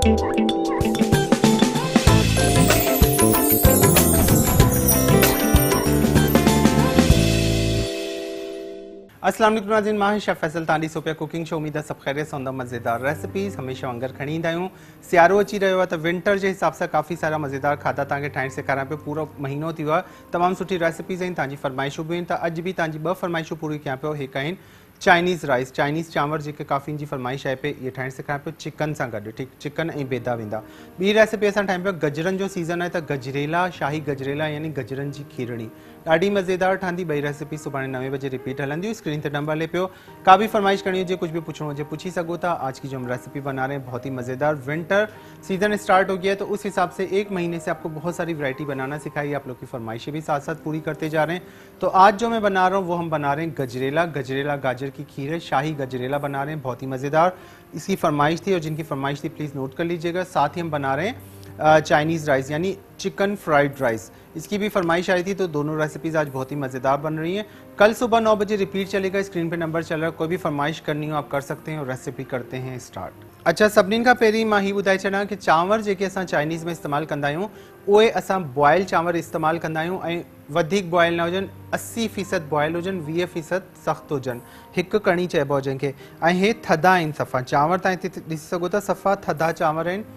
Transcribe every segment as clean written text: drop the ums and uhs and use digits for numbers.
अस्सलाम वालेकुम नाज़रीन, मां शेफ फैसल तांडी सोपिया कुकिंग शो। उम्मीद है सब खैरियत सौंदा मज़ेदार रेसिपीज़ हमेशा वांगर खणी ईंदा आहियूं। सियारो अची रहियो आहे त विंटर जे हिसाब सां काफ़ी सारा मज़ेदार खाधा तव्हांखे ठाहिण सेखारियां पियो। पूरो महीनो थी वियो आहे, तमामु सुठी रेसिपीज़ आहिनि, तव्हांजी फरमाइशूं बि आहिनि। त अॼु बि तव्हांजी 2 फरमाइशूं पूरी कयां पियो। हिकु आहिनि चाइनीज़ राइस, चाइनीज़ चांवर, जेके काफ़ी जी फरमाइश आहे पे ये ठाहिण सेखारियां पियो चिकन सां गॾु। ठीकु, चिकन ऐं बेदा वेंदा। ॿी रेसिपी असां ठाहियूं पियो, गजरनि जो सीज़न आहे त गजरेला, शाही गजरेला यानी गजरनि जी खीरणी, ॾाढी मज़ेदार ठहंदी। 2 रेसिपी सुभाणे 9 बजे रिपीट हलंदियूं। स्क्रीन ते नंबर हले पियो, का भी फरमाइश करनी हो, कुछ भी पूछना हो पूछी सको था। आज की जो हम रेसिपी बना रहे हैं बहुत ही मज़ेदार, विंटर सीजन स्टार्ट हो गया है तो उस हिसाब से 1 महीने से आपको बहुत सारी वैरायटी बनाना सिखाई। आप लोग की फरमाइशें भी साथ साथ पूरी करते जा रहे हैं। तो आज जो मैं बना रहा हूँ वो हम बना रहे हैं गजरेला। गजरेला गाजर की खीर है, शाही गजरेला बना रहे हैं, बहुत ही मज़ेदार। इसकी फरमाइश थी और जिनकी फरमाइश थी प्लीज़ नोट कर लीजिएगा। साथ ही हम बना रहे हैं चाइनीज़ राइस यानी चिकन फ्राइड राइस, इसकी भी फरमाइश आई थी। तो दोनों रेसिपीज़ आज बहुत ही मज़ेदार बन रही हैं। कल सुबह 9 बजे रिपीट चलेगा, स्क्रीन पे नंबर चल रहा है। कोई भी फरमाइश करनी हो आप कर सकते हैं और रेसिपी करते हैं स्टार्ट। अच्छा, सभिनीनि खां पहिरीं मां ही ॿुधाए छॾां कि चांवर जेके असां चाइनीज़ में इस्तेमालु कंदा आहियूं उहे असां बॉयल चांवर इस्तेमालु कंदा आहियूं ऐं वधीक बॉयल न हुजनि, 80% बॉयल हुजनि, 20% सख़्तु हुजनि। हिकु कणी चइबो आहे जंहिंखे। ऐं हे थधा आहिनि सफ़ा चांवर, तव्हां हिते ॾिसी सघो था, सफ़ा थधा चांवर आहिनि।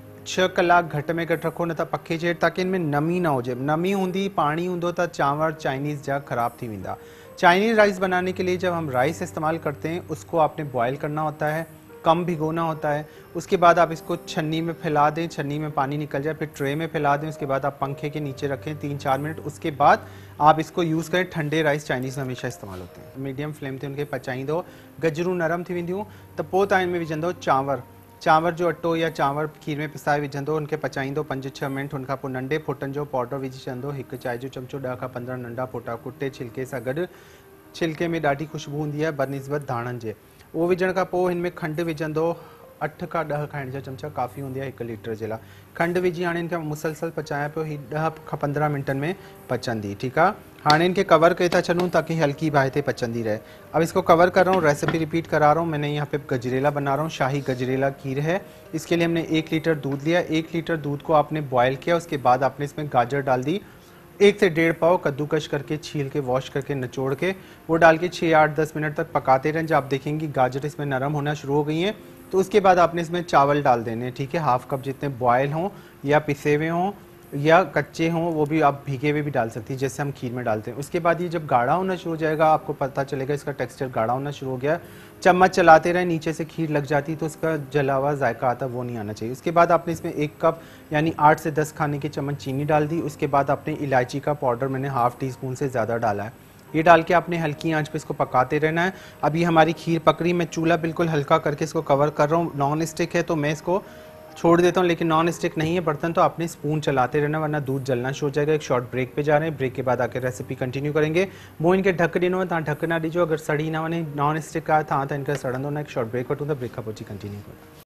6 कलाक घटि में घटि रखो, न त पखे जेठ, ताकि इनमें नमी ना हुजे। नमी हूंदी, पानी हूंदो त चांवर चाइनीज़ जा ख़राब थी वेंदा। चाइनीज़ राइस बनाने के लिए जब हम राइस इस्तेमाल करते हैं उसको आपने बॉयल करना होता है, कम भिगोना होता है। उसके बाद आप इसको छन्नी में फैला दें, छन्नी में पानी निकल जाए, फिर ट्रे में फैला दें। उसके बाद आप पंखे के नीचे रखें 3-4 मिनट। उसके बाद आप इसको यूज़ करें। ठंडे राइस चाइनीज़ में हमेशा इस्तेमाल होते हैं। मीडियम फ्लेम ते उनखे पचाईंदो, गजरूं नरम थी वेंदियूं त पोइ तव्हां इनमें विझंदो चांवर। चांवर जो अटो या चांवर खीर में पिसाए विझंदो, उनखे पचाईंदो 5-6 मिनट। उनखां पोइ नंढे फोटन जो पाउडर विझी छॾंदो, 1 चाय जो चमचो, 10 खां 15 नंढा फोटा कुटे छिलके सां गॾु। छिलके में ॾाढी खुशबू हूंदी आहे बनिस्बत धाणनि जे। उहो विझण खां पोइ हिन में खंडु विझंदो, 8 खां 10 खाइण जा चमचा काफ़ी हूंदी आहे 1 लीटर जे लाइ। खंडु विझी हाणे इनखे मुसलसल पचायां पियो। ही 10 खां 15 मिनटनि में पचंदी। ठीकु आहे, हाणे इनके कवर करे था छॾूं ताकि हल्की बाहि पे पचंदी रहे। अब इसको कवर कर रहा हूँ, रेसिपी रिपीट करा रहा हूँ। मैंने यहाँ पे गजरेला बना रहा हूँ, शाही गजरेला खीर है। इसके लिए हमने 1 लीटर दूध लिया। 1 लीटर दूध को आपने बॉयल किया, उसके बाद आपने इसमें गाजर डाल दी, 1 से 1.5 पाव कद्दूकश करके, छील के, वॉश करके, निचोड़ के वो डाल के 6-8-10 मिनट तक पकाते रहें। जब आप देखेंगे गाजर इसमें नरम होना शुरू हो गई हैं तो उसके बाद आपने इसमें चावल डाल देने हैं। ठीक है, 1/2 कप जितने बॉयल हों या पिसे हुए हों या कच्चे हों, वो भी आप भीगे हुए भी डाल सकती हैं जैसे हम खीर में डालते हैं। उसके बाद ये जब गाढ़ा होना शुरू हो जाएगा, आपको पता चलेगा इसका टेक्सचर गाढ़ा होना शुरू हो गया। चम्मच चलाते रहें, नीचे से खीर लग जाती तो उसका जला हुआ जायका आता, वो नहीं आना चाहिए। उसके बाद आपने इसमें 1 कप यानी 8 से 10 खाने के चम्मच चीनी डाल दी। उसके बाद आपने इलायची का पाउडर मैंने 1/2 टीस्पून से ज़्यादा डाला है। ये डाल के आपने हल्की आंच पे इसको पकाते रहना है। अभी हमारी खीर पक रही, मैं चूल्हा बिल्कुल हल्का करके इसको कवर कर रहा हूँ। नॉन स्टिक है तो मैं इसको छोड़ देता हूँ, लेकिन नॉन स्टिक नहीं है बर्तन तो आपने स्पून चलाते रहना वरना दूध जलना शुरू हो जाएगा। एक शॉर्ट ब्रेक पे जा रहे हैं, ब्रेक के बाद आके रेसिपी कंटिन्यू करेंगे। वो इनके ढक ॾिनो है, तव्हां ढक ना ॾिजो, अगर सड़ी ना वञे नॉन स्टिक आहे तव्हां त इनखे सड़ंदो न। एक शॉर्ट ब्रेक वठूं था, ब्रेक खां पोइ अची कंटिन्यू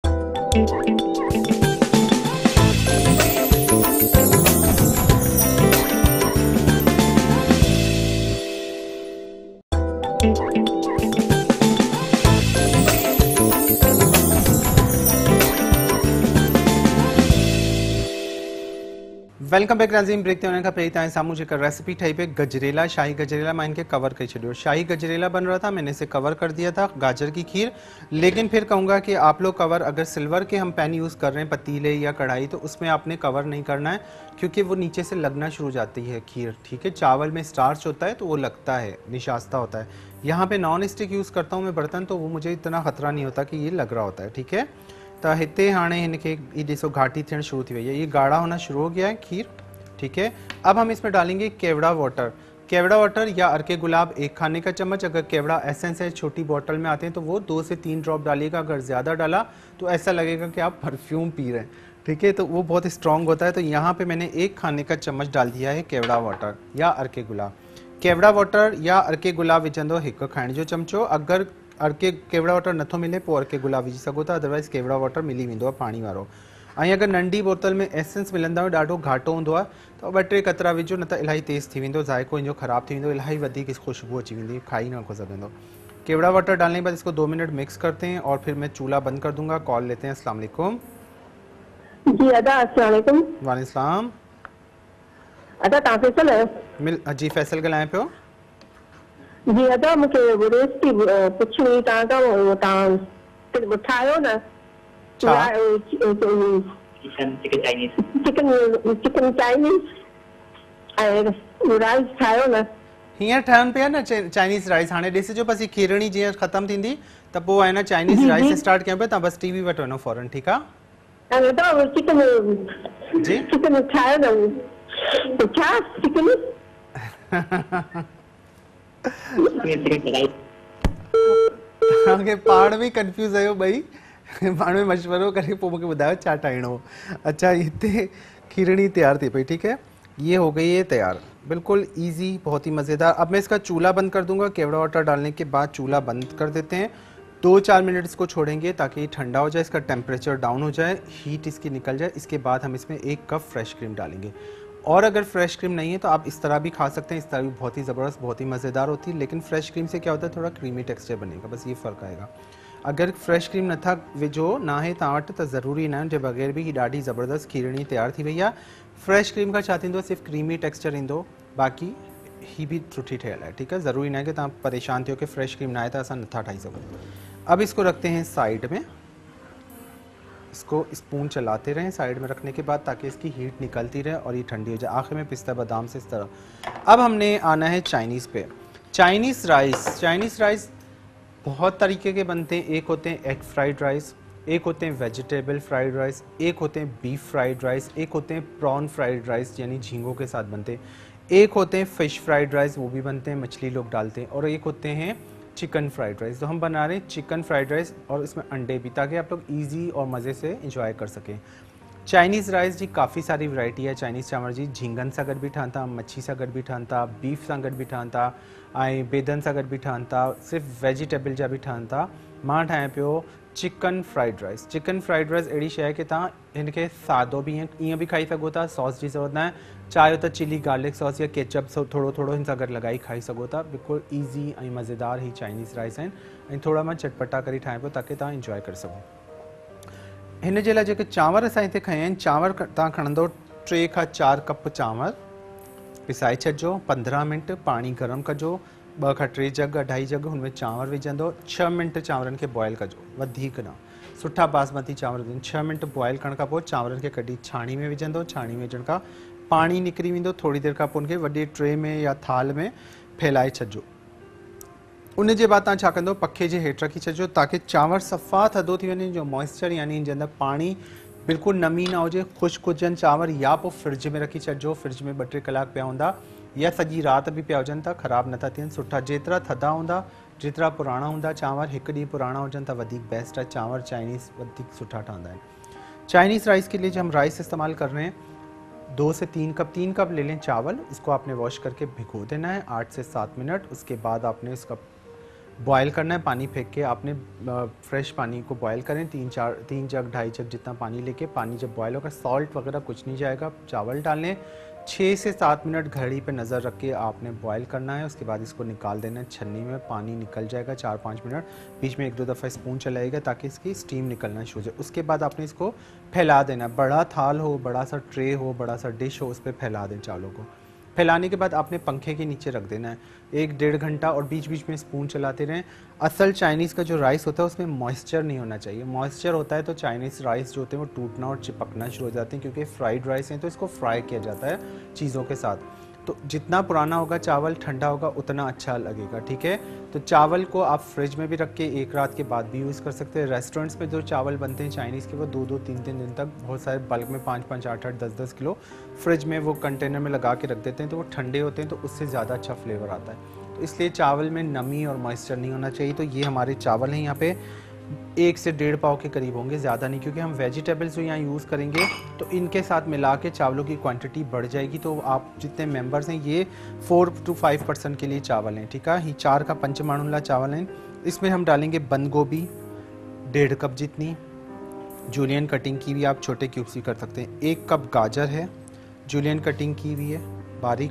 करूं। वेलकम बैक नाज़रीन। ब्रेक ते वञण खां पहिरीं तव्हांजे साम्हूं जेका रेसिपी ठही पई गजरेला, शाही गजरेला, मैं इनके कवर कर छॾियो। शाही गजरेला बन रहा था, मैंने इसे कवर कर दिया था, गाजर की खीर। लेकिन फिर कहूँगा कि आप लोग कवर, अगर सिल्वर के हम पैन यूज़ कर रहे हैं, पतीले या कढ़ाई, तो उसमें आपने कवर नहीं करना है क्योंकि वो नीचे से लगना शुरू हो जाती है खीर। ठीक है, चावल में स्टार्च होता है तो वो लगता है, निशास्ता होता है। यहाँ पे नॉन स्टिक यूज़ करता हूँ मैं बर्तन, तो वो मुझे इतना ख़तरा नहीं होता कि ये लग रहा होता है। ठीक है, तो हिते हाणे इनके ये ॾिसो घाटी थियण शुरू थी वई है, ये गाढ़ा होना शुरू हो गया है खीर। ठीक है, अब हम इसमें डालेंगे केवड़ा वाटर। केवड़ा वाटर या अर्के गुलाब 1 खाने का चम्मच। अगर केवड़ा एसेंस है, छोटी बोतल में आते हैं, तो वो 2 से 3 ड्रॉप डालिएगा। अगर ज़्यादा डाला तो ऐसा लगेगा कि आप परफ्यूम पी रहे हैं। ठीक है, तो वो बहुत स्ट्रॉन्ग होता है। तो यहाँ पे मैंने 1 खाने का चम्मच डाल दिया है केवड़ा वाटर या अर्के गुलाब। केवड़ा वाटर या अर्के गुलाब विझंदो 1 खाइण जो चमचो। अगर अर्के केवड़ा वाटर नथो मिले पोइ अर्के गुलाब विझी सघो था, अदरवाइज़ केवड़ा वाटर मिली वेंदो आहे पाणी वारो। ऐं अगर नंढी बोतल में एसेंस मिलंदा हो, ॾाढो घाटो हूंदो आहे, तो 2-3 कतरा विझो, न त इलाही तेज़ थी वेंदो, ज़ाइको इनजो ख़राब थी वेंदो, इलाही वधीक खुशबू अची वेंदी, खाई न सघंदो। केवड़ा वाटर डालने के बाद इसको 2 मिनट मिक्स करते हैं और फिर मैं चूल्हा बंद कर दूंगा। कॉल लेते हैं। अस्सलाम वालेकुम। जी अदा अस्सलाम वालेकुम। वालेकुम सलाम। अदा तव्हां फैसल आहियो? जी फैसल ॻाल्हायां पियो। जी अदा मूंखे रेसिपी पुछणी हुई तव्हां खां, तव्हां ठाहियो न छा चिकन चाइनीज़ ऐं राइस ठाहियो न। हींअर ठहनि पिया न चाइनीज़ राइस। हाणे ॾिसिजो बसि खीरणी जीअं ख़तमु थींदी त पोइ आहे न चाइनीज़ जी राइस जी स्टार्ट कयूं पिया। तव्हां बसि टीवी वटि वञो फौरन, ठीकु आहे? अदा चिकन जी चिकन ठाहियो न, तो छा चिकन तव्हांखे पाण बि कंफ्यूज़ आहियो ॿई, पाण में मशवरो करे पोइ मूंखे ॿुधायो छा ठाहिणो। अच्छा हिते खीरणी तैयार थी पई, ठीक है, ये हो गई है तैयार, बिल्कुल इजी, बहुत ही मज़ेदार। अब मैं इसका चूल्हा बंद कर दूंगा। केवड़ा वाटर डालने के बाद चूल्हा बंद कर देते हैं। 2-4 मिनट इसको छोड़ेंगे ताकि ये ठंडा हो जाए, इसका टेम्परेचर डाउन हो जाए, हीट इसकी निकल जाए। इसके बाद हम इसमें 1 कप फ्रेश क्रीम डालेंगे। और अगर फ्रेश क्रीम नहीं है तो आप इस तरह भी खा सकते हैं, इस तरह भी बहुत ही ज़बरदस्त, बहुत ही मज़ेदार होती है। लेकिन फ्रेश क्रीम से क्या होता है, थोड़ा क्रीमी टेक्सचर बनेगा, बस ये फ़र्क़ु आएगा। अगर फ्रेश क्रीम नथा विझो ना है तव्हां वटि त ज़रूरी न जे बग़ैर भी ॾाढी ज़बरदस्त खीरणी तैयार थी वई आहे। फ्रेश क्रीम का छा थींदो, सिर्फ़ु क्रीमी टेक्सचर ईंदो, बाक़ी ही भी सुठी ठहियल है, ठीक है। ज़रूरी न है कि तव्हां परेशान थियो कि फ्रेश क्रीम ना आहे त असां नथा ठाही सघूं। अब इसको रखते हैं साइड में, इसको स्पून चलाते रहें साइड में रखने के बाद ताकि इसकी हीट निकलती रहे और ये ठंडी हो जाए। आखिर में पिस्ता बादाम से इस तरह। अब हमने आना है चाइनीज़ पे। चाइनीज़ राइस बहुत तरीके के बनते हैं। एक होते हैं एग फ्राइड राइस, एक होते हैं वेजिटेबल फ्राइड राइस, एक होते हैं बीफ फ्राइड राइस, एक होते हैं प्रॉन फ्राइड राइस यानी झींगों के साथ बनते हैं, एक होते हैं फ़िश फ्राइड राइस, वो भी बनते हैं, मछली लोग डालते हैं, और एक होते हैं चिकन फ्राइड राइस। तो हम बना रहे हैं चिकन फ्राइड राइस और इसमें अंडे भी, ताकि आप लोग ईजी और मज़े से इंजॉय कर सकें। चाइनीज़ राइस जी काफ़ी सारी वैरायटी है। चाइनीज़ चांवर जी झींगन सां गॾु बि ठहनि था, मच्छी सां गॾु बि ठहनि था, बीफ सां गॾु बि ठहनि था, ऐं बेदनि सां गॾु बि ठहनि था, सिर्फ़ु वेजिटेबल जा बि ठहनि था। मां ठाहियां पियो chicken fried rice. Chicken fried rice अहिड़ी शइ कि तव्हां हिनखे सादो बि ईअं बि खाई सघो था, सॉस जी ज़रूरत न आहे, चाहियो त चिली गार्लिक सॉस या केचप थोड़ो थोड़ो हिन सां गॾु लॻाई खाई सघो था। बिल्कुलु ईज़ी ऐं मज़ेदार ही चाइनीज़ राइस आहिनि, ऐं थोड़ा मां चटपटा करे ठाहियां पियो ताकि तव्हां इंजॉय करे सघो। हिन जे लाइ जेके चांवर असां हिते खया आहिनि, चांवर तव्हां खणंदो 3 खां 4 कप चांवर, पिसाए छॾिजो, 15 मिनट पाणी गरम कजो, 2 खां 3 जग 2.5 जग हुनमें चांवर विझंदो, 6 मिनट चांवरनि खे बॉयल कजो, वधीक न, सुठा बासमती चांवर विझनि। 6 मिनट बॉयल करण खां पोइ चांवरनि खे कढी छाणी में विझंदो, छाणी में विझण खां पाणी निकिरी वेंदो, थोड़ी देरि खां पोइ उनखे वॾे ट्रे में या थाल में फैलाए छॾिजो। उन जे बाद तव्हां छा कंदो, पखे जे हेठि रखी छॾिजो ताकि चांवर सफ़ा थधो थी वञे, जो मॉइस्चर यानी हिन जे अंदरि पाणी बिल्कुलु नमी न हुजे, ख़ुश्क हुजनि चांवर, या पोइ फ्रिज में रखी छॾिजो। फ्रिज में 2-3 कलाक पिया हूंदा या सॼी राति बि पिया हुजनि त ख़राबु नथा थियनि, सुठा। जेतिरा थधा हूंदा, जेतिरा पुराणा हूंदा चांवर, 1 ॾींहुं पुराणा हुजनि त वधीक बेस्ट है। चांवर चाइनीज़ वधीक सुठा ठहंदा आहिनि। चाइनीज़ राइस के लिए जो हम राइस इस्तेमाल कर रहे हैं, 2 से 3 कप ले लें चावल। इसको आपने वॉश करके भिगो देना है 8 से 7 मिनट। उसके बाद आपने इसका बॉयल करना है, पानी फेंक के आपने फ्रेश पानी को बॉयल करें, 3 जग 2.5 जग जितना पानी लेके, पानी जब बॉयल होगा, सॉल्ट वगैरह कुछ नहीं जाएगा, चावल डालने, 6 से 7 मिनट घड़ी पे नज़र रख के आपने बॉयल करना है। उसके बाद इसको निकाल देना है छन्नी में, पानी निकल जाएगा 4-5 मिनट, बीच में 1-2 दफ़ा स्पून चलाएगा ताकि इसकी स्टीम निकलना शुरू हो जाए। उसके बाद आपने इसको फैला देना, बड़ा थाल हो, बड़ा सा ट्रे हो, बड़ा सा डिश हो, उस पर फैला दें चावलों को। फैलाने के बाद आपने पंखे के नीचे रख देना है 1-1.5 घंटा, और बीच बीच में स्पून चलाते रहें। असल चाइनीज़ का जो राइस होता है उसमें मॉइस्चर नहीं होना चाहिए। मॉइस्चर होता है तो चाइनीज़ राइस जो होते हैं वो टूटना और चिपकना शुरू हो जाते हैं, क्योंकि फ्राइड राइस हैं तो इसको फ्राई किया जाता है चीज़ों के साथ। तो जितना पुराना होगा चावल, ठंडा होगा, उतना अच्छा लगेगा, ठीक है। तो चावल को आप फ्रिज में भी रख के 1 रात के बाद भी यूज़ कर सकते हैं। रेस्टोरेंट्स में जो चावल बनते हैं चाइनीज़ के, वो 2-2, 3-3 दिन तक बहुत सारे बल्क में 5-5, 8-8, 10-10 किलो फ्रिज में वो कंटेनर में लगा के रख देते हैं, तो वो ठंडे होते हैं, तो उससे ज़्यादा अच्छा फ्लेवर आता है। तो इसलिए चावल में नमी और मॉइस्चर नहीं होना चाहिए। तो ये हमारे चावल हैं, यहाँ पे 1 से 1.5 पाव के करीब होंगे, ज़्यादा नहीं, क्योंकि हम वेजिटेबल्स जो यहाँ यूज़ करेंगे तो इनके साथ मिला के चावलों की क्वांटिटी बढ़ जाएगी। तो आप जितने मेंबर्स हैं, ये 4 to 5% के लिए चावल हैं, ठीक है। ये 4 का 5 माण्हुनि चावल हैं। इसमें हम डालेंगे बंद गोभी 1.5 कप जितनी, जूलियन कटिंग की हुई, आप छोटे क्यूब्स भी कर सकते हैं। 1 कप गाजर है, जूलियन कटिंग की हुई है बारीक।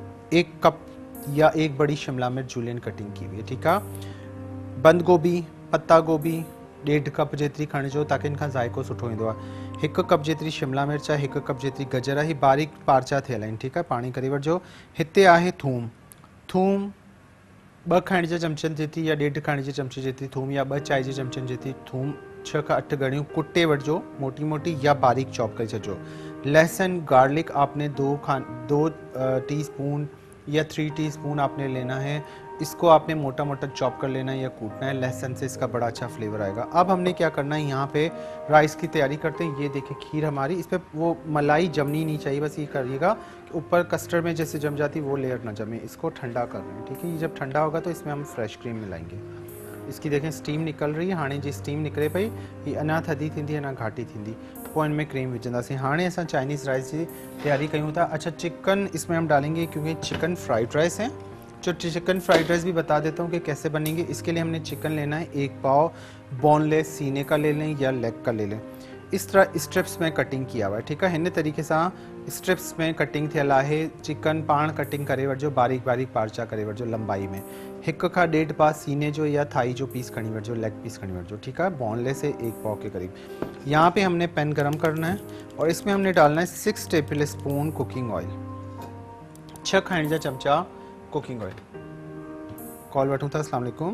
1 कप या 1 बड़ी शिमला मिर्च जूलियन कटिंग की हुई है, ठीक है। बंद गोभी, पत्ता गोभी, 1.5 कप जेतिरी खणिजो ताकि इनखां ज़ाइको सुठो ईंदो आहे। 1 कप जेतिरी शिमला मिर्च आहे, 1 कप जेतिरी गजर आहे, बारीक पार्चा थियल आहिनि, ठीकु आहे, पाणी करे वठिजो। हिते आहे थूम, थूम 2 खाइण जे चमचनि जेतिरी या 1.5 खाइण जे चमचे जेतिरी थूम या 2 चांहि जे चमचनि जेतिरी थूम 6 खां 8 ॻड़ियूं कुटे वठिजो, मोटी मोटी या बारीक चॉप करे छॾिजो। लहसुन गार्लिक आपने 2 टीस्पून या 3 टीस्पून आपने लेना है, इसको आपने मोटा मोटा चॉप कर लेना है या कूटना है, लहसुन से इसका बड़ा अच्छा फ्लेवर आएगा। अब हमने क्या करना है, यहाँ पे राइस की तैयारी करते हैं। ये देखिए खीर हमारी, इस पर वो मलाई जमनी नहीं चाहिए, बस ये करिएगा कि ऊपर कस्टर्ड में जैसे जम जाती वो लेयर ना जमे। इसको ठंडा कर रहे हैं, ठीक है। ये जब ठंडा होगा तो इसमें हम फ्रेश क्रीम मिलाएंगे। इसकी देखें स्टीम निकल रही है, हाणे जी स्टीम निकले पई, ही अना थधी थींदी अना घाटी थींदी, पोइ इनमें क्रीम विझंदासीं। हाणे असां चाइनीज़ राइस की तैयारी कयूं था। अच्छा, चिकन इसमें हम डालेंगे क्योंकि चिकन फ्राइड राइस है। जो चिकन फ्राइड राइस भी बता देता हूँ कि कैसे बनेंगे। इसके लिए हमने चिकन लेना है, 1 पाव बोनलेस सीने का ले लें या लेग का ले लें। इस तरह स्ट्रिप्स में कटिंग किया हुआ है, ठीक है। हिन तरीके से स्ट्रिप्स में कटिंग थियल है। चिकन पाण कटिंग करे वठिजो, बारीक बारीक पार्चा करे वठिजो लंबाई में। 1 खां 1.5 पाव सीने जो या थाई जो पीस खणी वठिजो, लेग पीस खणी वठिजो, ठीक है। बोनलेस है 1 पाव के करीब। यहाँ पे हमने पैन गरम करना है और इसमें हमने डालना है 6 टेबल स्पून कुकिंग ऑयल, 6 खाइण जा चमचा कुकिंग ऑयल। कॉल वठूं था। अस्सलाम वालेकुम।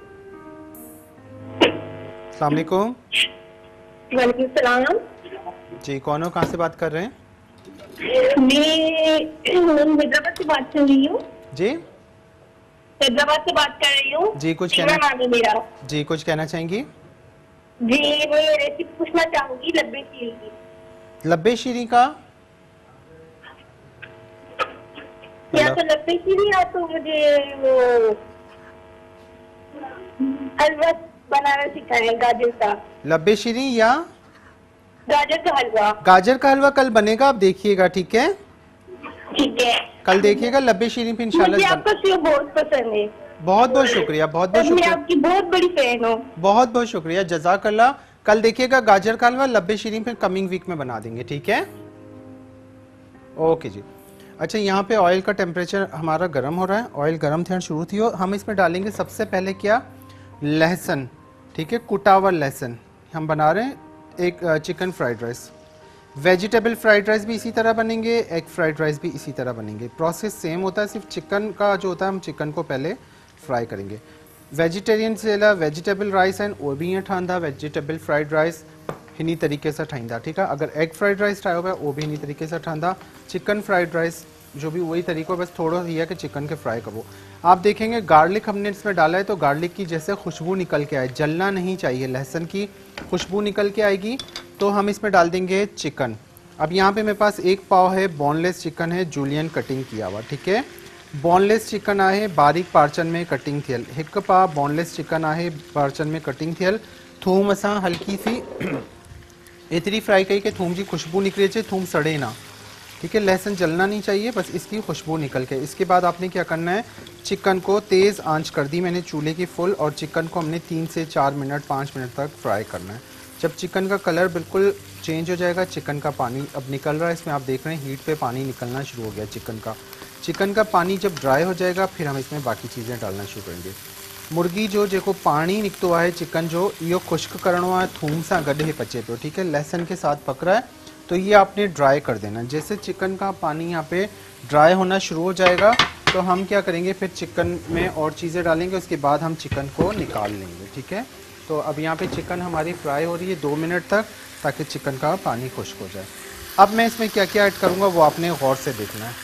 अस्सलाम वालेकुम। वालेकुम सलाम जी, कौन हो, कहाँ से बात कर रहे हैं? मैं हैदराबाद से बात कर रही हूँ। जी, हैदराबाद से बात कर रही हूँ जी कुछ नाम है मेरा। जी कुछ कहना चाहेंगी? जी मैं रेसिपी पूछना चाहूंगी लब्बे शीर की। लब्बे शीरी का या तो लब्बे शीर या तो मुझे वो हलवा बनाना सिखाएं, गाजर का। लब्बे शीरी या गाजर का हलवा। गाजर का हलवा कल बनेगा, आप देखिएगा, ठीक है। ठीक है, कल देखिएगा लब्बे शीरी पे मुझे इंशाल्लाह। आपका शो बहुत पसंद है। बहुत बहुत शुक्रिया, बहुत बहुत मैं शुक्रिया, आपकी बहुत बड़ी फैन हूँ। बहुत बहुत शुक्रिया, जज़ाकल्लाह। कल देखिएगा गाजर का हलवा लब्बे शीरी पे कमिंग वीक में बना देंगे, ठीक है। ओके जी। अच्छा, यहाँ पे ऑयल का टेम्परेचर हमारा गर्म हो रहा है, ऑयल गर्म थे शुरू थी। और हम इसमें डालेंगे सबसे पहले क्या, लहसुन, ठीक है, कुटा हुआ लहसुन। हम बना रहे हैं एक chicken fried rice. Vegetable fried rice भी इसी तरह बनेंगे, एग फ्राइड राइस भी इसी तरह बनेंगे। प्रोसेस सेम होता है, सिर्फ चिकन का जो होता है हम चिकन को पहले फ्राई करेंगे। वेजिटेरियन से वेजिटेबल राइस आहिनि उहे बि ईअं ठहंदा, वेजिटेबल फ्राइड राइस हिनी तरीक़े सां ठाहींदा, ठीकु आहे। अगर एग फ्राइड राइस ठाहियो पिया उहो बि हिनी तरीक़े सां ठहंदा। चिकन फ्राइड राइस जो भी वही तरीक़ो, बस थोड़ा ये है कि चिकन के फ्राई करो। आप देखेंगे गार्लिक हमने इसमें डाला है तो गार्लिक की जैसे खुशबू निकल के आए, जलना नहीं चाहिए, लहसुन की खुशबू निकल के आएगी तो हम इसमें डाल देंगे चिकन। अब यहाँ पे मेरे पास 1 पाव है बोनलेस चिकन है, जूलियन कटिंग किया हुआ, ठीक है। बोनलेस चिकन आहे बारीक पार्चन में कटिंग थियल, 1 पाव बोनलेस चिकन आहे पार्चन में कटिंग थियल। थूम असां हल्की सी एतरी फ्राई कई कि थूम की खुशबू निकले अचे, थूम सड़े ना, ठीक है। लहसुन जलना नहीं चाहिए, बस इसकी खुशबू निकल के। इसके बाद आपने क्या करना है, चिकन को तेज़ आंच कर दी मैंने चूल्हे की फुल, और चिकन को हमने 3 से 4 मिनट 5 मिनट तक फ्राई करना है। जब चिकन का कलर बिल्कुल चेंज हो जाएगा, चिकन का पानी अब निकल रहा है, इसमें आप देख रहे हैं हीट पे पानी निकलना शुरू हो गया चिकन का। चिकन का पानी जब ड्राई हो जाएगा फिर हम इसमें बाकी चीज़ें डालना शुरू करेंगे। मुर्गी जो जेको पानी निकतो है चिकन जो, इहो खुश्क करणो है, थूम सां गॾु ही पचे पियो, ठीक है। लहसुन के साथ पक रहा है तो ये आपने ड्राई कर देना। जैसे चिकन का पानी यहाँ पे ड्राई होना शुरू हो जाएगा तो हम क्या करेंगे, फिर चिकन में और चीज़ें डालेंगे, उसके बाद हम चिकन को निकाल लेंगे, ठीक है। तो अब यहाँ पे चिकन हमारी फ्राई हो रही है 2 मिनट तक, ताकि चिकन का पानी खुश्क हो जाए। अब मैं इसमें क्या क्या ऐड करूँगा वो आपने गौर से देखना है।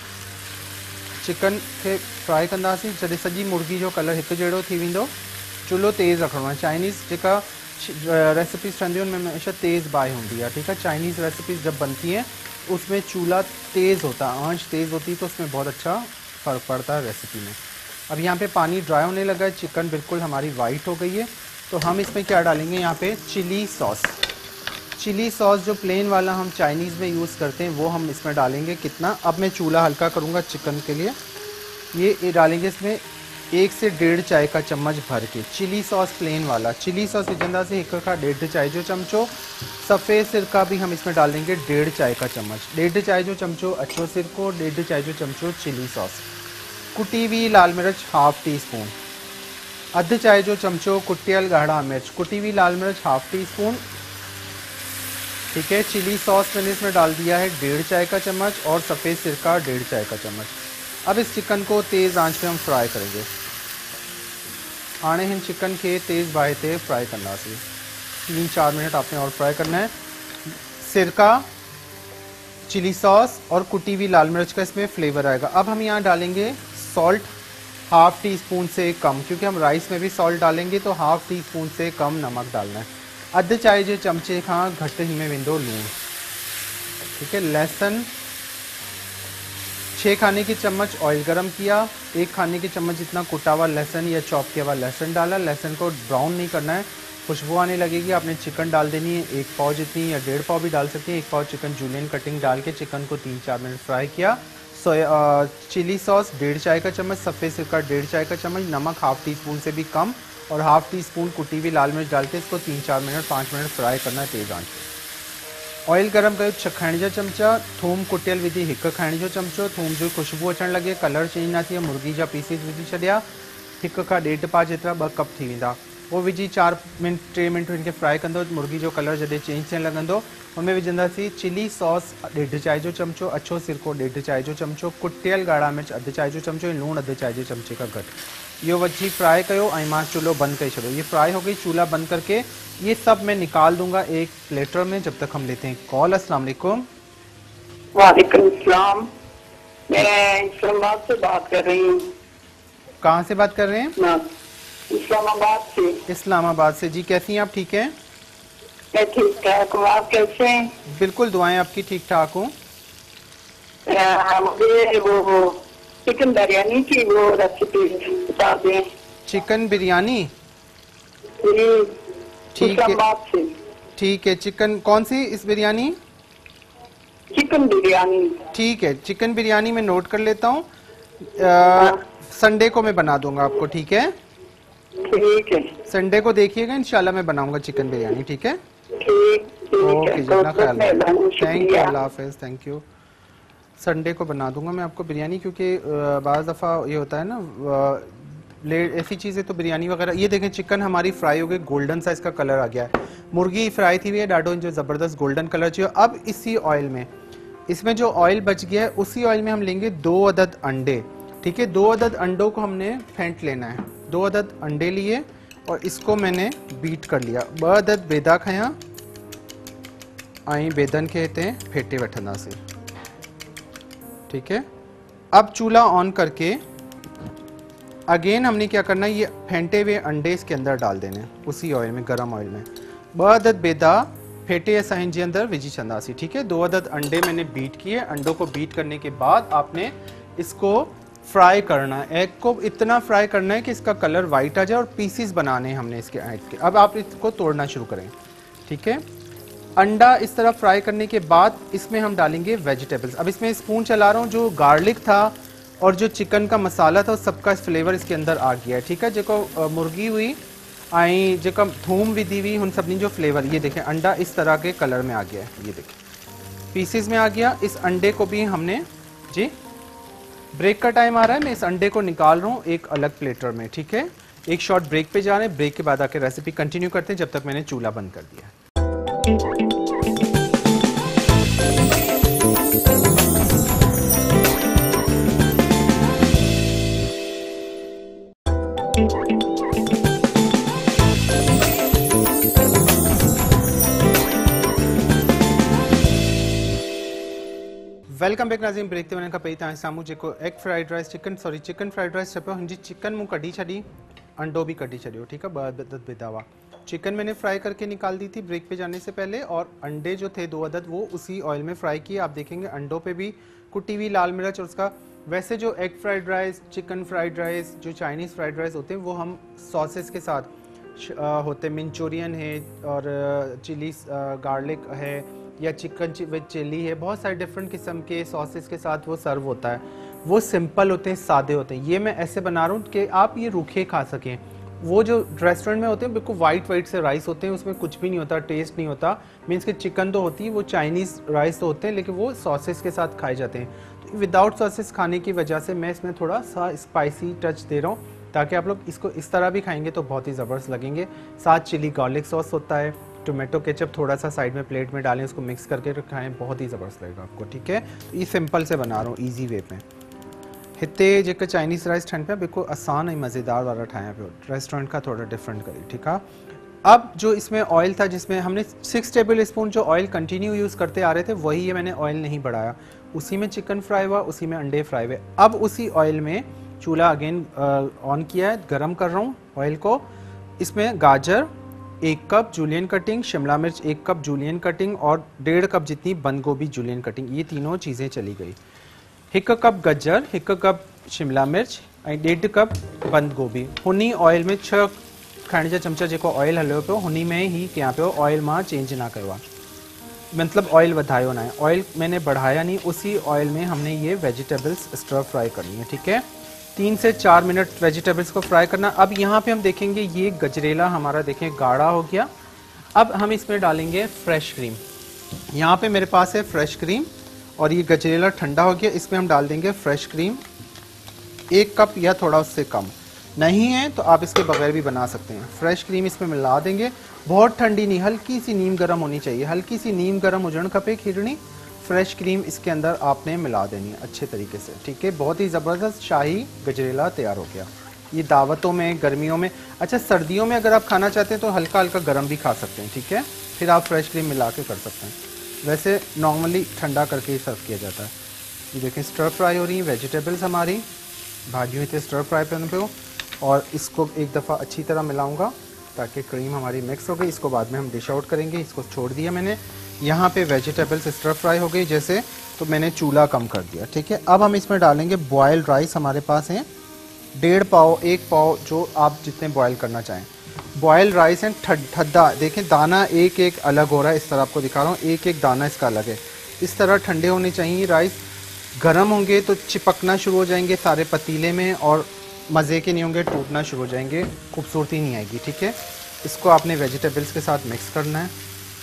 चिकन के फ्राई कंदासीं, जॾहिं सॼी मुर्गी जो कलर हिकु जहिड़ो थी वेंदो, चुल्हो तेज़ रखणो आहे। चाइनीज़ जेका रेसिपीज़ ठहंदियूं उनमें हमेशा तेज़ बाई होती है, ठीक है। चाइनीज़ रेसिपीज़ जब बनती हैं उसमें चूल्हा तेज़ होता है, आंच तेज़ होती है, तो उसमें बहुत अच्छा फ़र्क पड़ता है रेसिपी में। अब यहाँ पे पानी ड्राई होने लगा है, चिकन बिल्कुल हमारी वाइट हो गई है, तो हम इसमें क्या डालेंगे, यहाँ पे चिली सॉस। चिली सॉस जो प्लेन वाला हम चाइनीज़ में यूज़ करते हैं वो हम इसमें डालेंगे। कितना, अब मैं चूल्हा हल्का करूँगा चिकन के लिए। ये डालेंगे इसमें 1 से 1.5 चाय का चम्मच भर के चिली सॉस प्लेन वाला। चिली सॉस विझंदा से 1 का 1.5 चाय जो चमचो। सफ़ेद सिरका भी हम इसमें डाल देंगे 1.5 चाय का चम्मच। 1.5 चाय जो चमचो अच्छो सिरको, 1.5 चाय जो चमचो चिली सॉस। कुटी हुई लाल मिर्च ½ टी स्पून, अधु चाय जो चमचो कुटियल गाढ़ा मिर्च, कुटी हुई लाल मिर्च हाफ टी स्पून, ठीक है। चिली सॉस मैंने इसमें डाल दिया है 1.5 चाय का चम्मच और सफ़ेद सिरका 1.5 चाय का चम्मच। अब इस चिकन को तेज़ आंच पे हम फ्राई करेंगे। आने हिन चिकन के तेज़ बाहे ते फ्राई करना सी 3-4 मिनट आपने और फ्राई करना है। सिरका, चिली सॉस और कुटी हुई लाल मिर्च का इसमें फ्लेवर आएगा। अब हम यहाँ डालेंगे सॉल्ट हाफ टी स्पून से कम, क्योंकि हम राइस में भी सॉल्ट डालेंगे तो हाफ टी स्पून से कम नमक डालना है। अधु चाय जे चमचे का घट हिन में वेंदो लूण, ठीक है। लहसुन 6 खाने की चम्मच ऑयल गरम किया, 1 खाने की चम्मच जितना कुटा हुआ लहसुन या चॉप किया हुआ लहसुन डाला। लहसुन को ब्राउन नहीं करना है, खुशबू आने लगेगी। आपने चिकन डाल देनी है 1 पाव जितनी या 1.5 पाव भी डाल सकती हैं। 1 पाव चिकन जूलियन कटिंग डाल के चिकन को 3-4 मिनट फ्राई किया। चिली सॉस 1.5 चाय का चम्मच, सफ़ेद सिरका 1.5 चाय का चम्मच, नमक हाफ टी स्पून से भी कम और हाफ टी स्पून कुटी हुई लाल मिर्च डाल के इसको 3-4 मिनट 5 मिनट फ्राई करना है तेज़ आंच पे। ऑयल गरम कयो 6 खाइण जा चमचा, थूम कुटियल विधी 1 खाइण जो चमचो। थूम जो खुशबू अचण लगे, कलर चेंज ना थिए, मुर्गी जा पीसीस विझी छॾिया। 1 खां 1.5 पा जेतिरा 2 कप थी वेंदा। वो विझी 4 मिनट 3 मिनट इनके फ्राई कंदो। मुर्गी जो कलर जॾहिं चेंज थियण लॻंदो उनमें विझंदासीं चिली सॉस 1.5 चाय जो चमचो, अछो सिरको 1.5 चाय जो चमचो, कुटियल ॻाढ़ा मिर्च 1/2 चाय जो चमचो, लूण 1/2 चाय जे चमचे का घट। यो वही फ्राई कयो ऐं मां चूल्हो बंद कर छोड़ो। ये फ्राई हो गई, चूल्हा बंद करके ये सब मैं निकाल दूंगा एक प्लेटर में। जब तक हम लेते हैं कॉल। अस्सलाम वालेकुम। वालेकुम सलाम, मैं इस्लामाबाद से बात कर रही हूँ। कहाँ से बात कर रहे हैं? इस्लामाबाद से। इस्लामाबाद से जी, कैसी हैं आप? ठीक हैं? मैं ठीक ठाक हूँ, आप कैसे हैं? बिल्कुल, दुआएं आपकी, ठीक ठाक हूँ। मुझे वो चिकन बिरयानी की वो रेसिपी बता दें। चिकन बिरयानी? ठीक है, इस्लामाबाद से। ठीक है। चिकन कौन सी इस बिरयानी? चिकन बिरयानी। ठीक है, चिकन बिरयानी मैं नोट कर लेता हूँ। संडे को मैं बना दूंगा आपको, ठीक है? ठीक है, संडे को देखिएगा, इंशाल्लाह मैं बनाऊंगा चिकन बिरयानी, ठीक है? ठीक ओके है। जी, अपना ख्याल रखिए। थैंक यू, शुक्रिया। अल्लाह हाफिज़, थैंक यू। संडे को बना दूंगा मैं आपको बिरयानी, क्योंकि बाज़ दफ़ा ये होता है ना ऐसी चीज़ें तो बिरयानी वगैरह। ये देखें चिकन हमारी फ्राई हो गई, गोल्डन सा इसका कलर आ गया है। मुर्गी फ्राई थी हुई है, डाडो जो ज़बरदस्त गोल्डन कलर चाहिए। अब इसी ऑयल में, इसमें जो ऑयल बच गया है उसी ऑयल में हम लेंगे 2 अदद अंडे, ठीक है? 2 अदद अंडों को हमने फेंट लेना है। 2 अदद अंडे लिए और इसको मैंने बीट कर लिया। 2 अदद बेदा खया आई बेदन के हिते फेटे वठंदासीं, ठीक है? अब चूल्हा ऑन करके अगेन हमने क्या करना है, ये फेंटे हुए अंडे इसके अंदर डाल देने उसी ऑयल में, गरम ऑयल में। 2 अदद बेदा फेटे असाइन जे अंदर विझी छंदासीं, ठीक है? 2 अदद अंडे मैंने बीट किए। अंडों को बीट करने के बाद आपने इसको फ्राई करना है। एग को इतना फ्राई करना है कि इसका कलर वाइट आ जाए और पीसीस बनाने हैं हमने इसके एग के। अब आप इसको तोड़ना शुरू करें, ठीक है? अंडा इस तरह फ्राई करने के बाद इसमें हम डालेंगे वेजिटेबल्स। अब इसमें स्पून चला रहा हूँ, जो गार्लिक था और जो चिकन का मसाला था सबका फ्लेवर इसके अंदर आ गया है, ठीक है? जो मुर्गी हुई आई, जो थूम विधी हुई, उन सबनी जो फ्लेवर, ये देखें अंडा इस तरह के कलर में आ गया है, ये देखें पीसेस में आ गया। इस अंडे को भी हमने जी, ब्रेक का टाइम आ रहा है, मैं इस अंडे को निकाल रहा हूँ एक अलग प्लेटर में, ठीक है? एक शॉर्ट ब्रेक पे जा रहे हैं, ब्रेक के बाद आके रेसिपी कंटिन्यू करते हैं, जब तक मैंने चूल्हा बंद कर दिया। वेलकम बैक नाज़रीन। ब्रेक ते वञण खां पहिरीं तव्हां साम्हूं जेको egg fried rice chicken fried rice चपियो, हुनजी चिकन मूं कढी छॾी, अंडो भी कढी छॾियो, ठीक है? 2 अदद बेदा हुआ। चिकन मैंने फ्राई करके निकाल दी थी ब्रेक पे जाने से पहले, और अंडे जो थे 2 अदद वो उसी ऑयल में फ्राई किए। आप देखेंगे अंडों पे भी कुटी हुई लाल मिर्च और उसका, वैसे जो egg fried rice, chicken fried rice, जो चाइनीज़ फ्राइड राइस होते हैं वो हम सॉसेस के साथ होते, मंचूरियन है और चिली गार्लिक है या चिकन विद चिली है, बहुत सारे डिफरेंट किस्म के सॉसेस के साथ वो सर्व होता है। वो सिंपल होते हैं, सादे होते हैं। ये मैं ऐसे बना रहा हूँ कि आप ये रूखे खा सकें। वो जो रेस्टोरेंट में होते हैं बिल्कुल वाइट से राइस होते हैं, उसमें कुछ भी नहीं होता, टेस्ट नहीं होता। मीन्स कि चिकन तो होती है, वो चाइनीज़ राइस तो होते हैं, लेकिन वो सॉसेस के साथ खाए जाते हैं। तो विदाउट सॉसेस खाने की वजह से मैं इसमें थोड़ा सा स्पाइसी टच दे रहा हूँ। ताकि आप लोग इसको इस तरह भी खाएंगे तो बहुत ही ज़बरदस्त लगेंगे। साथ चिली गार्लिक सॉस होता है, टोमेटो केचप थोड़ा सा साइड में प्लेट में डालें, उसको मिक्स करके खाएं, बहुत ही ज़बरदस्त लगेगा आपको। ठीक है, ये सिंपल से बना रहा हूँ ईजी वे पे। हिते जेका चाइनीज़ राइस ठाहिनि पिया बिल्कुल आसान ऐं मज़ेदार वारा ठाहियां पियो, रेस्टोरेंट का थोड़ा डिफरेंट करी। ठीक है, अब जो इसमें ऑयल था, जिसमें हमने 6 टेबल स्पून जो ऑयल कंटिन्यू यूज़ करते आ रहे थे, वही है, मैंने ऑयल नहीं बढ़ाया। उसी में चिकन फ्राई हुआ, उसी में अंडे फ्राई हुए। अब उसी ऑयल में चूल्हा अगेन ऑन किया है, गरम कर रहा हूँ ऑयल को। इसमें गाजर 1 कप जूलियन कटिंग, शिमला मिर्च 1 कप जूलियन कटिंग और 1.5 कप जितनी बंद गोभी जूलियन कटिंग, ये तीनों चीज़ें चली गई। 1 कप गजर, 1 कप शिमला मिर्च ऐं 1.5 कप बंद गोभी। हुनी ऑयल में 6 खाइण जा चमचा जेको ऑयल हलियो पियो, हुनी में ही कयां पियो, ऑयल मां चेंज ना कयो आहे, मतलब ऑयल वधायो ना है, ऑयल मैंने बढ़ाया नहीं। उसी ऑयल में हमने ये वेजिटेबल्स स्टर फ्राई करनी है। ठीक है, 3 से 4 मिनट वेजिटेबल्स को फ्राई करना। अब यहाँ पे हम देखेंगे ये गजरेला हमारा देखें गाढ़ा हो गया। अब हम इसमें डालेंगे फ्रेश क्रीम। यहाँ पे मेरे पास है फ्रेश क्रीम और ये गजरेला ठंडा हो गया, इसमें हम डाल देंगे फ्रेश क्रीम 1 कप या थोड़ा उससे कम। नहीं है तो आप इसके बगैर भी बना सकते हैं। फ्रेश क्रीम इसमें मिला देंगे, बहुत ठंडी नहीं, हल्की सी नीम गर्म होनी चाहिए, हल्की सी नीम गर्म हुजण खपे खीरणी। फ्रेश क्रीम इसके अंदर आपने मिला देनी है अच्छे तरीके से। ठीक है, बहुत ही ज़बरदस्त शाही गजरेला तैयार हो गया। ये दावतों में, गर्मियों में, अच्छा सर्दियों में अगर आप खाना चाहते हैं तो हल्का हल्का गर्म भी खा सकते हैं। ठीक है, फिर आप फ्रेश क्रीम मिला के कर सकते हैं, वैसे नॉर्मली ठंडा करके ही सर्व किया जाता है। ये देखें स्टर फ्राई हो रही है वेजिटेबल्स हमारी, भाजियों इतने स्टर फ्राई पैन पे हो, और इसको एक दफ़ा अच्छी तरह मिलाऊंगा ताकि क्रीम हमारी मिक्स हो गई। इसको बाद में हम डिश आउट करेंगे, इसको छोड़ दिया मैंने। यहाँ पे वेजिटेबल्स स्टर फ्राई हो गई जैसे, तो मैंने चूल्हा कम कर दिया। ठीक है, अब हम इसमें डालेंगे बॉयल्ड राइस, हमारे पास हैं 1.5 पाव 1 पाव, जो आप जितने बॉयल करना चाहें। बॉयल्ड राइस है ठंडा, देखें दाना एक एक अलग हो रहा है, इस तरह आपको दिखा रहा हूँ, एक एक दाना इसका अलग है। इस तरह ठंडे होने चाहिए राइस, गर्म होंगे तो चिपकना शुरू हो जाएंगे सारे पतीले में और मज़े के नहीं होंगे, टूटना शुरू हो जाएंगे, खूबसूरती नहीं आएगी। ठीक है, इसको आपने वेजिटेबल्स के साथ मिक्स करना है,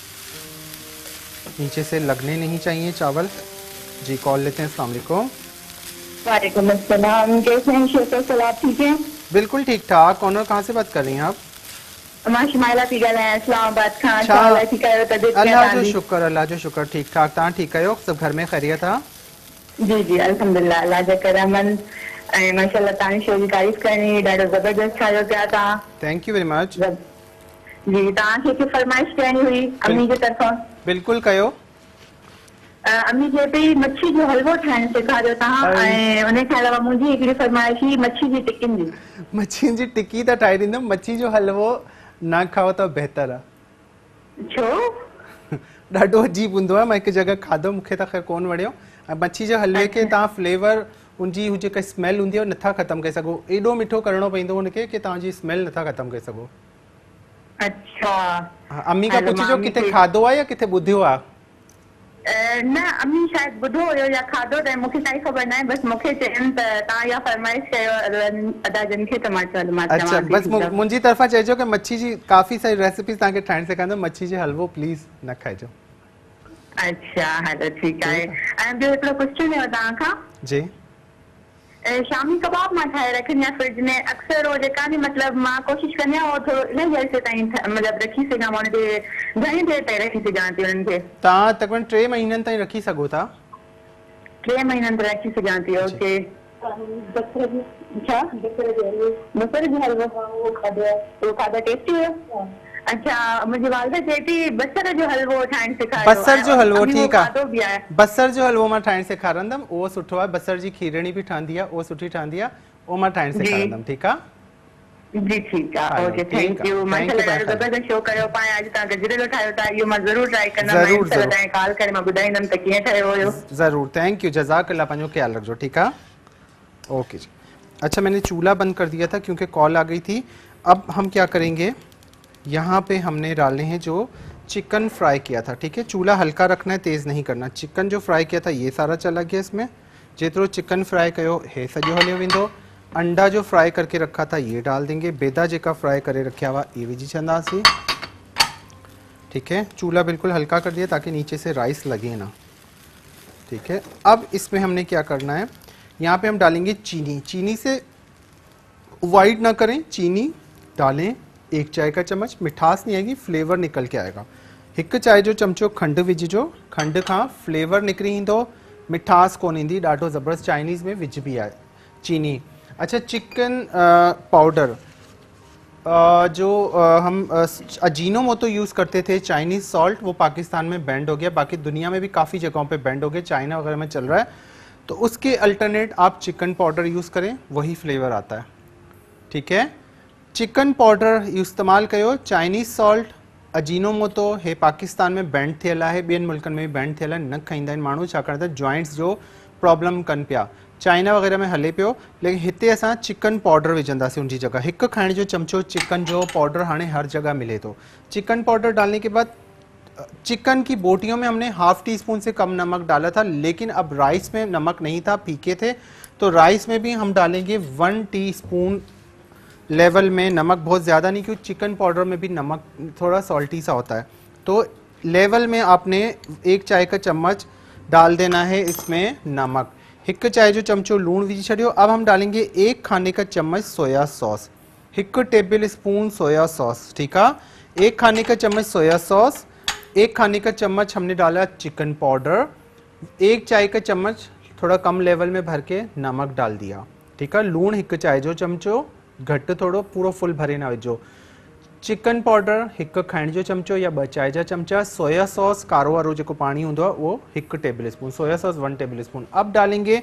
नीचे से लगने नहीं चाहिए चावल। जी कॉल लेते हैं, अस्सलाम वालेकुम। वालेकुम अस्सलाम, कैसे हैं शेख सलाम, ठीक है? बिल्कुल ठीक ठाक। कौन और कहाँ से बात कर रही हैं आप? मां शिमाइला थी ॻाल्हायां इस्लामाबाद खां। अच्छा। छा ठीक आहियो? तबियत कीअं अल्लाह जो तव्हांजी? शुक्र, अल्लाह जो शुक्र, ठीक ठाक। तव्हां ठीकु आहियो? सब घर में ख़ैरियत आहे? जी जी अल्हम्दुलिल्लाह, अल्लाह जा करमन ऐं माशाल्लाह तव्हांजी शो जी तारीफ़ करणी, ॾाढो ज़बरदस्त ठाहियो पिया तव्हां। Thank you very much. जी तव्हांखे हिकु फरमाइश करणी हुई अम्मी जे तरफ़ां। बिल्कुल कयो। अम्मी चए पई मच्छी जो हलवो ठाहिण सेखारियो तव्हां, ऐं उन खां अलावा मुंहिंजी हिकिड़ी फरमाइश हुई मच्छी जी टिकिन जी। मच्छी जी टिक्की त ठाहे ॾींदुमि, मच्छी जो हलवो न खाओ त बहितर आहे। छो? ॾाढो अजीब हूंदो आहे, मां हिकु जॻह खाधो, मूंखे त ख़ैर कोन वणियो। ऐं मच्छी जे हलवे खे तव्हां फ्लेवर, उनजी हू जेका स्मेल हूंदी आहे नथा ख़तमु करे सघो, एॾो मिठो करिणो पवंदो हुनखे कि तव्हांजी स्मेल नथा ख़तमु करे सघो। अच्छा। अम्मी खां पुछिजो किथे खाधो आहे या किथे ॿुधियो आहे। न अम्मी शायदि ॿुधो हुयो या खाधो त मूंखे काई ख़बर न आहे, बसि मूंखे चयनि त तव्हां इहा फरमाइश कयो अदा जन खे, त मां चयो मां अच्छा, बस मुंहिंजी तरफ़ां चइजो कि मच्छी जी काफ़ी सारी रेसिपीज़ तव्हांखे ठाहिण सेखारींदुमि, मच्छी जो हलवो प्लीज़ न खाइजो। अच्छा हलो ठीकु आहे। ऐं ॿियो हिकिड़ो क्वेश्चन हुयो तव्हां खां। जी। शामी कबाब मां ठाहे रखंदी आहियां फ्रिज में, अक्सर हो जेका बि मतिलबु मां कोशिशि कंदी आहियां थोरो इलाही देरि ताईं मतिलबु रखी सघां, मां हुनखे घणी देरि ताईं रखी सघां थी हुननि खे? तव्हां तक़रीबन 3 महीननि ताईं रखी सघो था। 3 महीननि ताईं रखी सघां थी, ओके। छा? बसर जो हलवो, उहो खाधो टेस्टी हुयो? अच्छा, मुंहिंजी वालदा चए थी बसर जो हलवो ठाहिण सेखारियो। बसर जो हलवो ठीकु खाधो बि आहे, बसर जो हलवो मां ठाहिण सेखारींदुमि, उहो सुठो आहे। बसर जी खीरणी भी ठहंदी आहे, उहो सुठी ठहंदी आहे, उहो मां ठाहिण सेखारींदुमि। ठीकु आहे जी, ठीकु आहे, ओके, थैंक यू। माशाल्लाह ज़बरदस्त शो कयो पाए, अॼु तव्हां गजरेलो ठाहियो था, इहो मां ज़रूर ट्राई कंदमि, इंशाल्लाह तव्हां कॉल करे मां ॿुधाईंदमि त कीअं ठहियो हुयो। ज़रूर, थैंक यू, जज़ाकल्लाह, पंहिंजो ख्याल रखिजो। ठीकु आहे, ओके जी। अच्छा, मैंने चूल्हा बंद कर दिया था क्योंकि कॉल आ गई थी। अब हम क्या करेंगे, यहाँ पे हमने डालने हैं जो चिकन फ्राई किया था। ठीक है, चूल्हा हल्का रखना है, तेज़ नहीं करना। चिकन जो फ्राई किया था ये सारा चला गया इसमें, जेतिरो चिकन फ्राई कयो हे सॼो हलियो वेंदो। अंडा जो फ्राई करके रखा था ये डाल देंगे, बेदा जेका फ्राई करे रखिया हुआ ये विझी छॾंदासीं। ठीक है, चूल्हा बिल्कुल हल्का कर दिया ताकि नीचे से राइस लगे ना। ठीक है, अब इसमें हमने क्या करना है, यहाँ पे हम डालेंगे चीनी। चीनी से वाइट ना करें, चीनी डालें 1 चाय का चम्मच, मिठास नहीं आएगी, फ्लेवर निकल के आएगा। 1 चाय जो चमचो खंड विझिजो, खंड खां फ्लेवर निकिरी ईंदो, मिठास कोन ईंदी, ॾाढो ज़बरदस्त चाइनीज़ में विझबी आहे चीनी। अच्छा, चिकन पाउडर जो हम अजीनोमोटो यूज़ करते थे, चाइनीज़ सॉल्ट, वो पाकिस्तान में बैंड हो गया, बाकी दुनिया में भी काफ़ी जगहों पे बैंड हो गया, चाइना वगैरह में चल रहा है। तो उसके अल्टरनेट आप चिकन पाउडर यूज़ करें, वही फ्लेवर आता है। ठीक है, चिकन पाउडर इस्तेमाल कयो। चाइनीज़ सॉल्ट, अजीनोमोटो हे पाकिस्तान में बैंड थियल आहे, ॿियनि मुल्कनि में भी बैंड थियल आहे, न खाईंदा आहिनि माण्हू, छाकाणि त जॉइंट्स जो प्रॉब्लम कनि पिया। चाइना वगैरह में हले पियो, लेकिन हिते असां चिकन पाउडर विझंदासीं उनजी जगह। 1 खाइण जो चमचो चिकन जो पाउडर हाणे हर जगह मिले तो। चिकन पाउडर डालने के बाद चिकन की बोटियों में हमने ½ टीस्पून से कम नमक डाला था, लेकिन अब राइस में नमक नहीं था, फीके थे, तो राइस में भी हम डालेंगे 1 टीस्पून लेवल में नमक, बहुत ज़्यादा नहीं, क्योंकि चिकन पाउडर में भी नमक थोड़ा सॉल्टी सा होता है। तो लेवल में आपने 1 चाय का चम्मच डाल देना है इसमें नमक। 1 चाय जो चमचो लूण विझी छड़ियो। अब हम डालेंगे 1 खाने का चम्मच soya sauce, 1 tablespoon soya sauce. ठीक है, 1 खाने का चम्मच सोया सॉस, 1 खाने का चम्मच हमने डाला चिकन पाउडर, 1 चाय का चम्मच थोड़ा कम लेवल में भर के नमक डाल दिया। ठीक है, लूण 1 चाय जो चमचो, घट थोड़ो, पूरो फुल भरे ना विझो। चिकन पाउडर 1 खाइण जो चमचो या 2 चाय जा चमचा, सोया सॉस कारो वारो जो पानी होंदो है वो 1 tablespoon, soya sauce 1 tablespoon. अब डालेंगे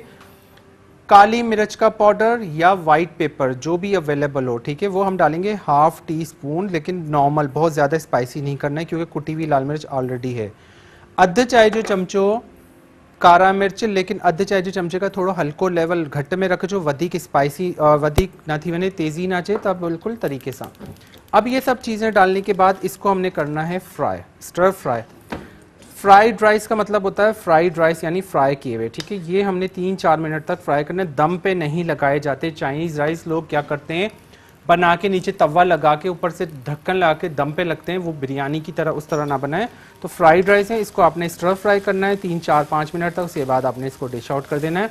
काली मिर्च का पाउडर या वाइट पेपर, जो भी अवेलेबल हो। ठीक है, वो हम डालेंगे ½ टीस्पून, लेकिन नॉर्मल, बहुत ज़्यादा स्पाइसी नहीं करना है, क्योंकि कुटी हुई लाल मिर्च ऑलरेडी है। अध चाय जो चमचो कारा मिर्च, लेकिन अध चाय जो चमचे का थोड़ा हल्को लेवल घट में रखो, वधिक स्पाइसी वधिक ना थी वने, तेज़ी ना अचे, तब बिल्कुल तरीके से। अब ये सब चीज़ें डालने के बाद इसको हमने करना है fry, stir fry. Fried rice का मतलब होता है फ्राइड राइस यानी फ्राई किए हुए। ठीक है, ये हमने 3-4 मिनट तक फ्राई करना है, दम पे नहीं लगाए जाते। चाइनीज़ राइस लोग क्या करते हैं, बना के नीचे तवा लगा के ऊपर से ढक्कन लगा के दम पे लगते हैं, वो बिरयानी की तरह उस तरह ना बनाए। तो फ्राइड राइस है, इसको आपने स्टर फ्राई करना है 3-4-5 मिनट तक, उसके बाद आपने इसको डिश आउट कर देना है।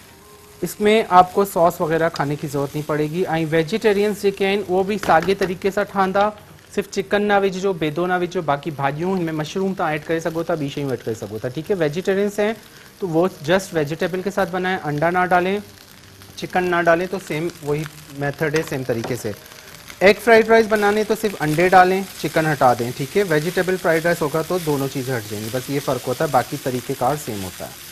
इसमें आपको सॉस वगैरह खाने की ज़रूरत नहीं पड़ेगी। ऐं वेजिटेरियंस जेके आहिनि वो भी साॻे तरीक़े सां ठहंदा, सिर्फ चिकन ना विझो, बेदो ना विझो, बाकी भाजियूं इनमें मशरूम तव्हां ऐड करे सघो था, ॿी शयूं ऐड करे सघो था। ठीक है, वेजिटेरियंस हैं तो वो जस्ट वेजिटेबल के साथ बनाएं, अंडा ना डालें, चिकन ना डालें, तो सेम वही मेथड है, सेम तरीके से। एग फ्राइड राइस बनाने तो सिर्फ अंडे डालें, चिकन हटा दें। ठीक है, वेजिटेबल फ्राइड राइस होगा तो दोनों चीज़ें हट जाएंगी, बस ये फ़र्क होता है, बाकी तरीक़ेकार सेम होता है।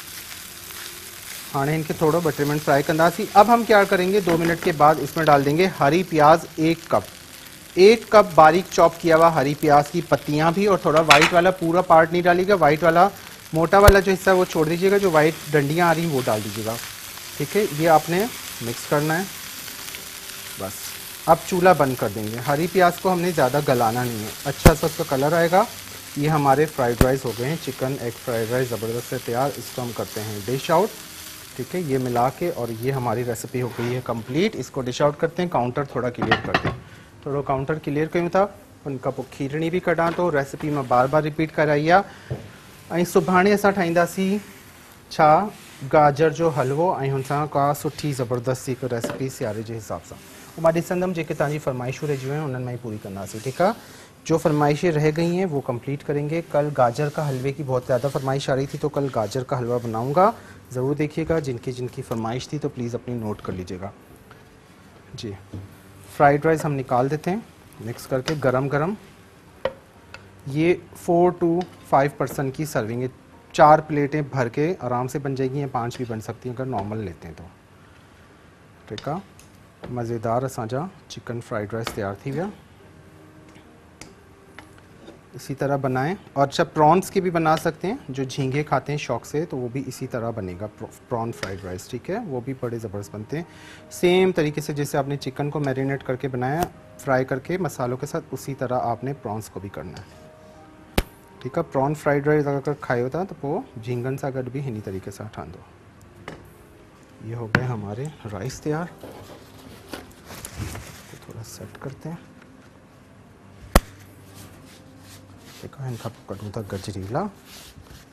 हाँ, इनके थोड़ा बटरमेंट फ्राई कंदासी। अब हम क्या करेंगे, 2 मिनट के बाद इसमें डाल देंगे हरी प्याज 1 कप, 1 कप बारीक चॉप किया हुआ हरी प्याज की पत्तियां भी, और थोड़ा वाइट वाला पूरा पार्ट नहीं डालिएगा, वाइट वाला मोटा वाला जो हिस्सा है वो छोड़ दीजिएगा, जो वाइट डंडियां आ रही वो डाल दीजिएगा। ठीक है, ये आपने मिक्स करना है बस। अब चूल्हा बंद कर देंगे। हरी प्याज को हमने ज़्यादा गलाना नहीं है, अच्छा सा उसका कलर आएगा। ये हमारे फ्राइड राइस हो गए हैं, चिकन एग फ्राइड राइस ज़बरदस्त से तैयार। इसको हम करते हैं डिश आउट। ठीक है, ये मिला के, और ये हमारी रेसिपी हो गई है कंप्लीट। इसको डिश आउट करते हैं, काउंटर थोड़ा क्लियर करते हैं, थोड़ा काउंटर क्लियर कयूं था। उनका पोइ खीरणी भी कढां तो रेसिपी में बार बार रिपीट कराई आहे। ऐं सुभाणे असां ठाहींदासीं छा, गाजर जो हलवो, ऐं हुन सां का सुठी ज़बरदस्त हिकु रेसिपी सियारे जे हिसाब सां। मां ॾिसंदमि जेके तव्हांजी फरमाइशूं रहिजी वियूं आहिनि उन्हनि में ही पूरी कंदासीं। ठीकु आहे, जो फरमाइशें रह गई हैं वो कंप्लीट करेंगे। कल गाजर का हलवे की बहुत ज़्यादा फरमाइश आ रही थी, तो कल गाजर का हलवा बनाऊंगा, ज़रूर देखिएगा। जिनकी जिनकी फरमाइश थी तो प्लीज़ अपनी नोट कर लीजिएगा जी। फ्राइड राइस हम निकाल देते हैं मिक्स करके, गरम गरम। ये 4 to 5 पर्सन की सर्विंग है, 4 प्लेटें भर के आराम से बन जाएगी, या 5 भी बन सकती हैं अगर नॉर्मल लेते हैं तो। ठीक है, मज़ेदार असांजा चिकन फ्राइड राइस तैयार थी विया। इसी तरह बनाएं, और अच्छा प्रॉन्स के भी बना सकते हैं, जो झींगे खाते हैं शौक से, तो वो भी इसी तरह बनेगा प्रॉन फ्राइड राइस। ठीक है, वो भी बड़े ज़बरदस्त बनते हैं, सेम तरीके से जैसे आपने चिकन को मैरिनेट करके बनाया फ्राई करके मसालों के साथ, उसी तरह आपने प्रॉन्स को भी करना है। ठीक है, प्रॉन फ्राइड राइस अगर खायो था तो वो झींगन सा गॾु भी हिनी तरीके से ठहंदो। ये हो गए हमारे राइस तैयार, तो थोड़ा सेट करते हैं। देखो इनका कटूँ था गजरीला।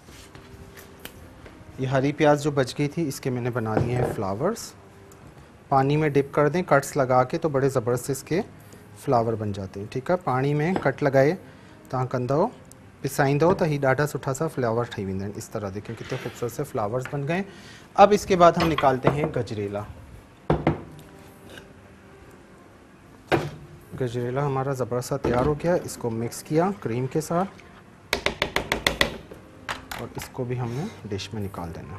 ये हरी प्याज जो बच गई थी इसके मैंने बना दिए हैं फ्लावर्स। पानी में डिप कर दें कट्स लगा के, तो बड़े ज़बरदस्त इसके फ्लावर बन जाते हैं। ठीक है, पानी में कट लगाए तव्हां कंदो पिसाईंदो तो ही ॾाढा सुठा सा फ्लावर ठही वेंदा आहिनि। इस तरह देखें कितने खूबसूरत से फ्लावर्स बन गए। अब इसके बाद हम निकालते हैं गजरेला। गजरेला हमारा ज़बरदस्त सा तैयार हो गया। इसको मिक्स किया क्रीम के साथ और इसको भी हमने डिश में निकाल देना।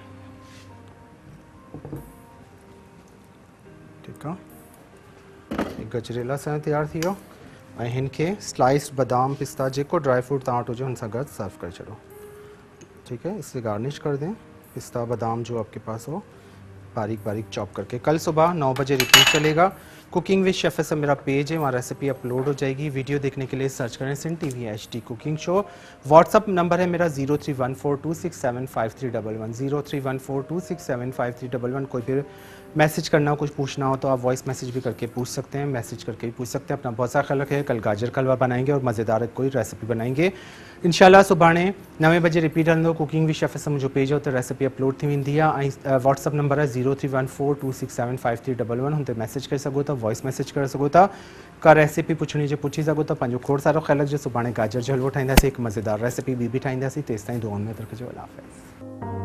ठीक है, गजरेला सां तैयार थी वियो। ऐं हिन खे स्लाइस्ड बादाम पिस्ता जेको ड्राई फ्रूट तव्हां वटि हुजे हुन सां गॾु सर्व करे छॾो। ठीक है, इससे गार्निश कर दें पिस्ता बादाम जो आपके पास हो बारीक बारीक चॉप करके। कल सुबह 9 बजे रिपीट चलेगा। कुकिंग विद शेफ एसएम मेरा पेज है, वहाँ रेसिपी अपलोड हो जाएगी। वीडियो देखने के लिए सर्च करें सिन TV HD cooking show. WhatsApp number है मेरा 0314267531 0314267531। कोई भी मैसेज करना हो, कुछ पूछना हो तो आप वॉइस मैसेज भी करके पूछ सकते हैं, मैसेज करके भी पूछ सकते हैं। अपना बहुत सारा ख्याल रखें। कल गाजर का हलवा बनाएंगे और मज़ेदार कोई रेसिपी बनाएंगे इंशाल्लाह। सुभाणे 9 बजे रिपीट हलंदो। कुकिंग विद शेफ एसएम जो पेज है उते रेसिपी अपलोड थी वेंदी आहे। ऐं व्हाट्सअप नंबर है 0314267531। हुन ते मैसेज करे सघो था, वॉइस मैसेज करे सघो था। का रेसिपी पुछणी जो पुछी सघो था। पंहिंजो खोड़ सारो ख्याल रखिजो। सुभाणे गाजर जो हलवो ठाहींदासीं, हिकु मज़ेदार रेसिपी ॿी बि ठाहींदासीं। तेसिताईं दुआउनि में रखिजो। अल्लाह हाफ़िज़।